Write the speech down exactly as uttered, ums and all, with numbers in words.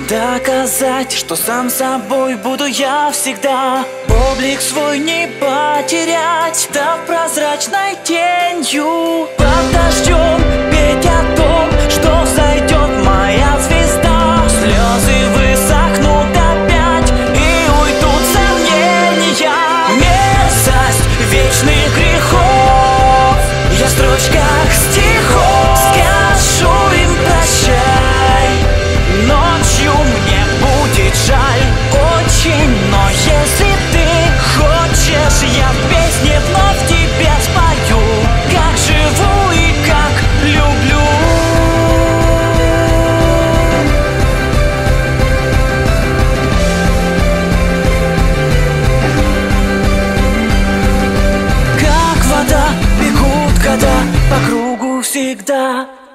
доказать, что сам собой буду я всегда. Облик свой не потерять, став прозрачной тенью. Под дождем петь о том, что зайдет моя звезда. Слезы высохнут опять и уйдут сомнения. Мерзость вечных грехов я в строчках стихов скажу им прощай. Ночью мне будет жаль очень, но если ты хочешь, я в песне вновь тебе спою, как живу и как люблю. Как вода бегут года по кругу всегда.